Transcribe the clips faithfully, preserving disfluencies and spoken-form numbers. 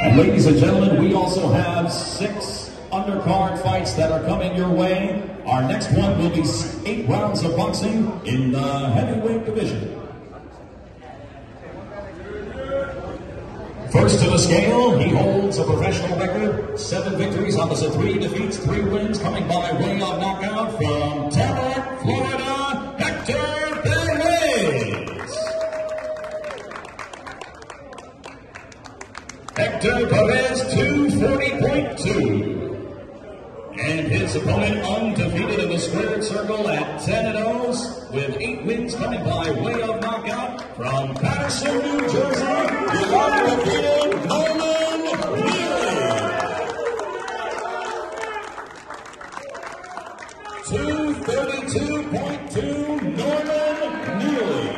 And ladies and gentlemen, we also have six undercard fights that are coming your way. Our next one will be eight rounds of boxing in the heavyweight division. First to the scale, he holds a professional record, seven victories, opposite three defeats, three wins, coming by way of knockout from Tamarack, Florida, Hector Perez. Hector Perez, two forty point two. And his opponent undefeated in the squared circle at ten and oh with eight wins coming by way of knockout from Patterson, New Jersey, the undefeated Norman Neely. two thirty-two point two Norman Neely.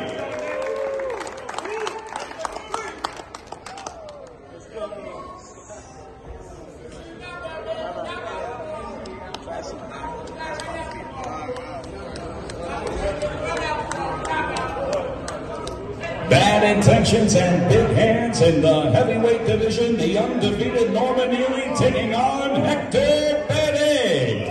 Bad intentions and big hands in the heavyweight division. The undefeated Norman Neely taking on Hector Perez.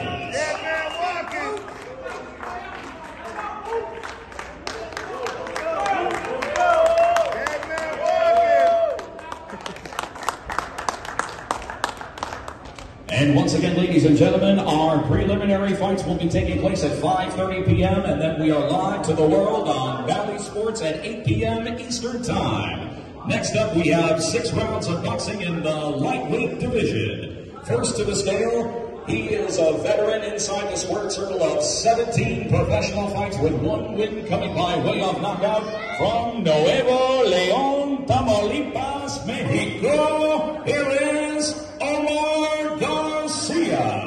And once again, ladies and gentlemen, our preliminary fights will be taking place at five thirty p m and then we are live to the world on Valley Sports at eight p m Eastern Time. Next up, we have six rounds of boxing in the lightweight division. First to the scale, he is a veteran inside the squared circle of seventeen professional fights with one win coming by way of knockout from Nuevo León, Tamaulipas, Mexico. Here is Omar Garcia.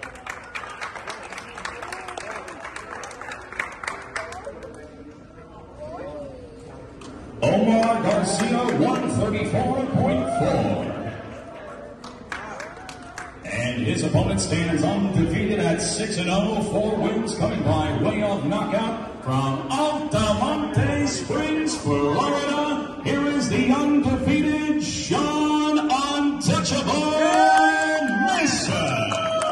Omar Garcia, one thirty-four point four. And his opponent stands undefeated at six and oh, four wins coming by way of knockout from Altamonte Springs, Florida. Here is the undefeated Sean Untouchable Mason.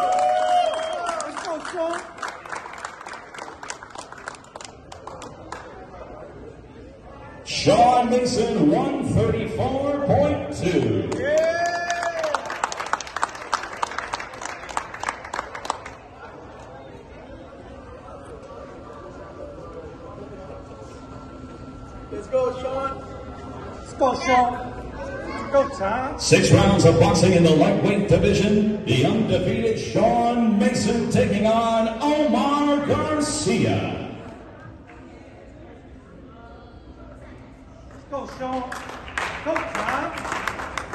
Sean Mason, one thirty-four point two. Let's go, Sean. Let's go, Sean. Let's go, Tom. Six rounds of boxing in the lightweight division. The undefeated Sean Mason taking on Omar Garcia. Go, Sean. Go, Tom.